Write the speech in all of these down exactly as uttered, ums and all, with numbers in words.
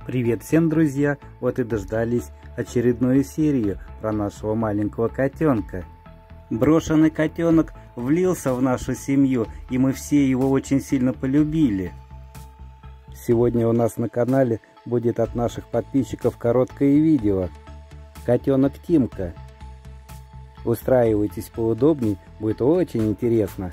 Привет всем, друзья! Вот и дождались очередную серию про нашего маленького котенка. Брошенный котенок влился в нашу семью, и мы все его очень сильно полюбили. Сегодня у нас на канале будет от наших подписчиков короткое видео. Котенок Тимка. Устраивайтесь поудобней, будет очень интересно.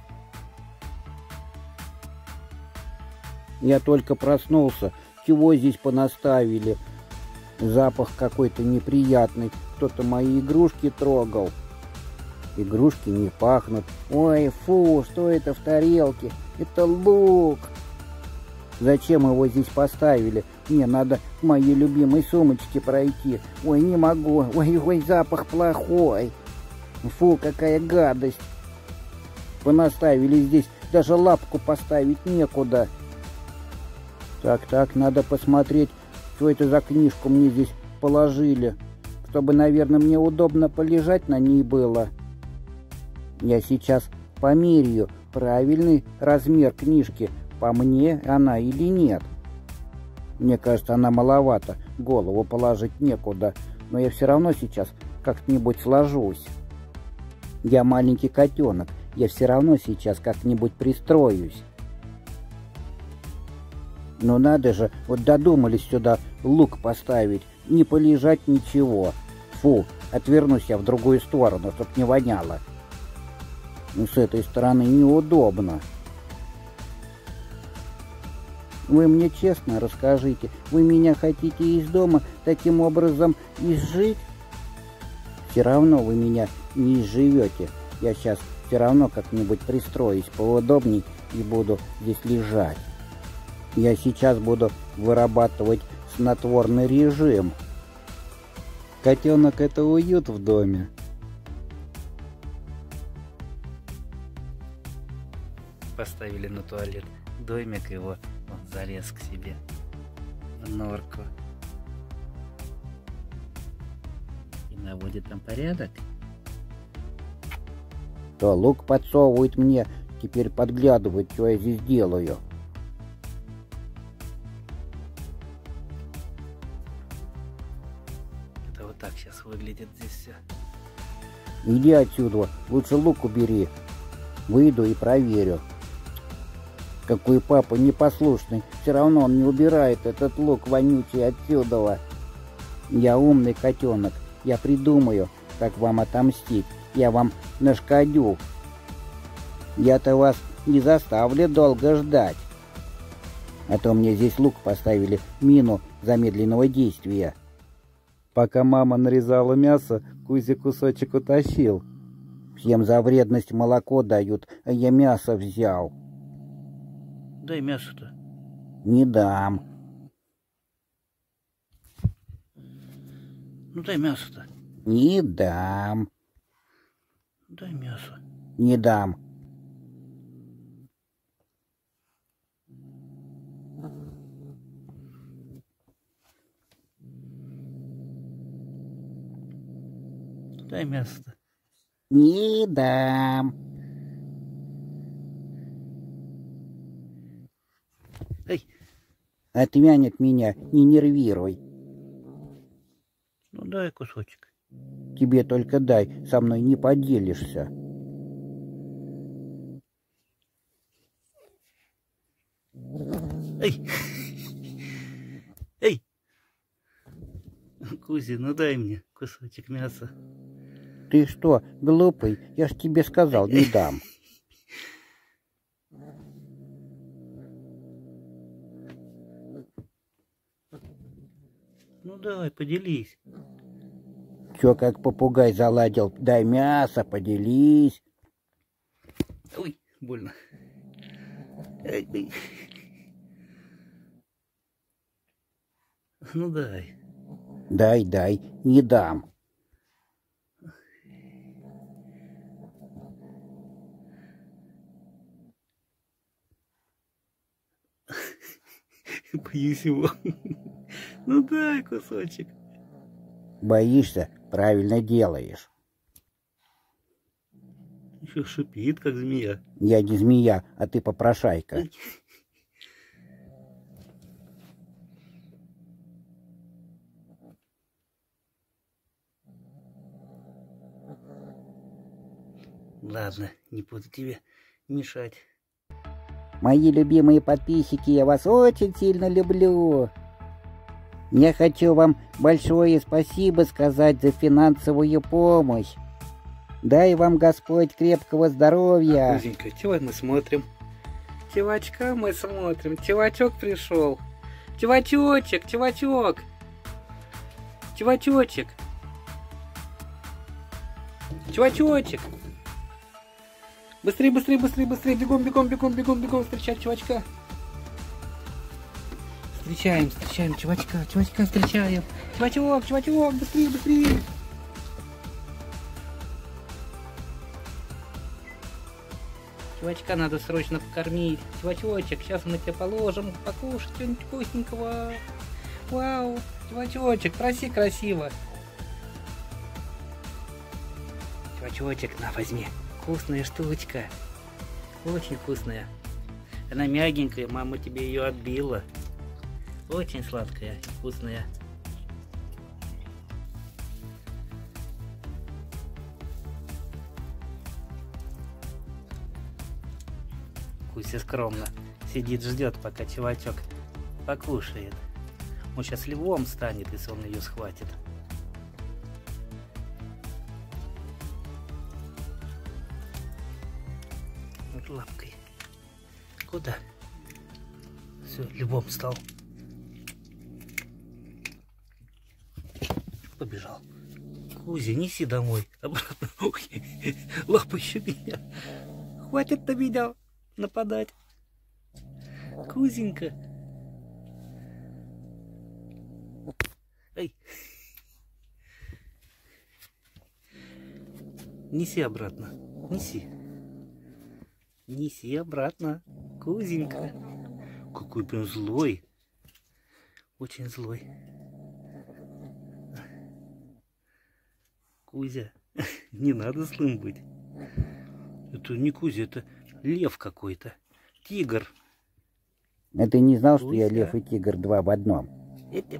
Я только проснулся. Чего здесь понаставили? Запах какой-то неприятный. Кто-то мои игрушки трогал. Игрушки не пахнут. Ой, фу, что это в тарелке? Это лук. Зачем его здесь поставили? Мне надо к моей любимой сумочке пройти. Ой, не могу. Ой, ой, запах плохой. Фу, какая гадость. Понаставили здесь. Даже лапку поставить некуда. Так, так, надо посмотреть, что это за книжку мне здесь положили, чтобы, наверное, мне удобно полежать на ней было. Я сейчас померяю правильный размер книжки, по мне она или нет. Мне кажется, она маловато, голову положить некуда, но я все равно сейчас как-нибудь сложусь. Я маленький котенок, я все равно сейчас как-нибудь пристроюсь. Но надо же, вот додумались сюда лук поставить, не полежать ничего. Фу, отвернусь я в другую сторону, чтоб не воняло. Ну, с этой стороны неудобно. Вы мне честно расскажите, вы меня хотите из дома таким образом изжить? Все равно вы меня не изживете. Я сейчас все равно как-нибудь пристроюсь поудобней и буду здесь лежать. Я сейчас буду вырабатывать снотворный режим. Котенок — это уют в доме. Поставили на туалет домик, его он залез к себе в норку и наводит там порядок. То лук подсовывает мне, теперь подглядывает, что я здесь делаю. Вот так сейчас выглядит здесь все. Иди отсюда, лучше лук убери. Выйду и проверю. Какой папа непослушный, все равно он не убирает этот лук вонючий отсюда. Я умный котенок, я придумаю, как вам отомстить. Я вам нашкодю. Я-то вас не заставлю долго ждать. А то мне здесь лук поставили, мину замедленного действия. Пока мама нарезала мясо, Кузя кусочек утащил. Всем за вредность молоко дают, а я мясо взял. Дай мясо-то. Не дам. Ну дай мясо-то. Не дам. Дай мясо. Не дам. Дай мясо-то. Не дам. Эй. Отвянет меня, не нервируй. Ну дай кусочек. Тебе только дай, со мной не поделишься. Эй. Эй. Кузя, ну дай мне кусочек мяса. Ты что, глупый? Я ж тебе сказал, не дам. Ну давай, поделись. Чё, как попугай заладил? Дай мясо, поделись. Ой, больно. Эй, эй. Ну дай. Дай, дай, не дам. Боюсь его. Ну дай кусочек. Боишься? Правильно делаешь. Еще шипит, как змея. Я не змея, а ты попрошайка. Ладно, не буду тебе мешать. Мои любимые подписчики, я вас очень сильно люблю. Я хочу вам большое спасибо сказать за финансовую помощь. Дай вам Господь крепкого здоровья. Кузенька, чего мы смотрим? Чувачка мы смотрим. Чувачок пришел. Чувачочек, чувачок. Чувачочек. Чувачочек. Быстрее, быстрее, быстрее, быстрее. Бегом, бегом, бегом, бегом, бегом встречать чувачка. Встречаем, встречаем чувачка, чувачка встречаем. Чувачок, чувачок, быстрее, быстрее. Чувачка надо срочно покормить. Чувачочек, сейчас мы тебе положим покушать что-нибудь вкусненького. Вау, чувачочек, проси красиво. Чувачочек, на, возьми. Вкусная штучка. Очень вкусная. Она мягенькая, мама тебе ее отбила. Очень сладкая, вкусная. Куся скромно сидит, ждет, пока чувачок покушает. Он сейчас львом станет, если он ее схватит. Вот лапкой. Куда? Все, львом стал. Побежал. Кузя, неси домой. Обратно. Лапа еще меня. Хватит на меня нападать. Кузенька. Эй. Неси обратно. Неси. Неси обратно. Кузенька. Какой прям злой. Очень злой. Кузя, не надо злым быть. Это не Кузя, это лев какой-то. Тигр. А ты не знал, Кузя. что я лев и тигр два в одном? Это...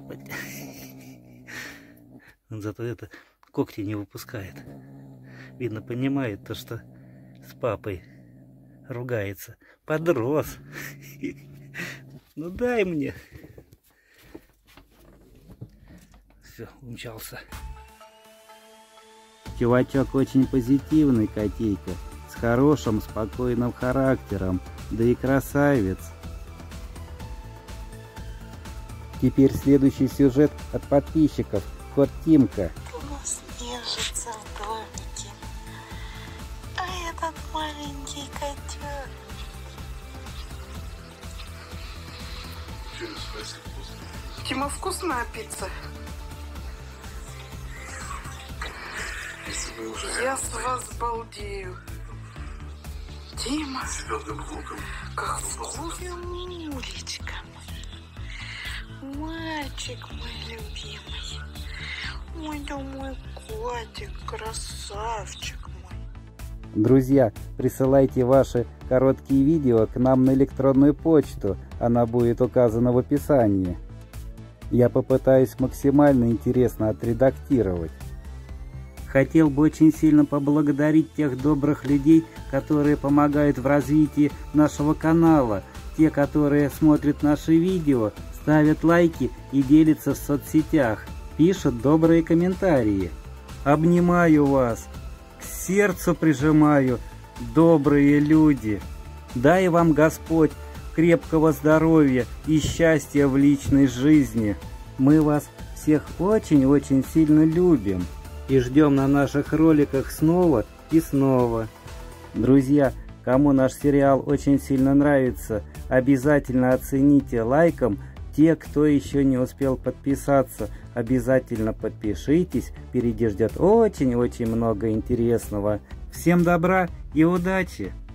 Он зато это когти не выпускает. Видно, понимает то, что с папой ругается. Подрос. Ну дай мне. Все, умчался. Чувачок очень позитивный котейка, с хорошим, спокойным характером, да и красавец. Теперь следующий сюжет от подписчиков. Кот Тимка. У нас нежится в домике, а этот маленький котенок. Тима, вкусная пицца. Я с вас балдею. Тима, как вкусно, мулечка мой. Мальчик мой любимый. Ой, да мой котик, красавчик мой. Друзья, присылайте ваши короткие видео к нам на электронную почту. Она будет указана в описании. Я попытаюсь максимально интересно отредактировать. Хотел бы очень сильно поблагодарить тех добрых людей, которые помогают в развитии нашего канала. Те, которые смотрят наши видео, ставят лайки и делятся в соцсетях, пишут добрые комментарии. Обнимаю вас, к сердцу прижимаю, добрые люди. Дай вам Господь крепкого здоровья и счастья в личной жизни. Мы вас всех очень-очень сильно любим. И ждем на наших роликах снова и снова. Друзья, кому наш сериал очень сильно нравится, обязательно оцените лайком. Те, кто еще не успел подписаться, обязательно подпишитесь. Впереди ждет очень-очень много интересного. Всем добра и удачи!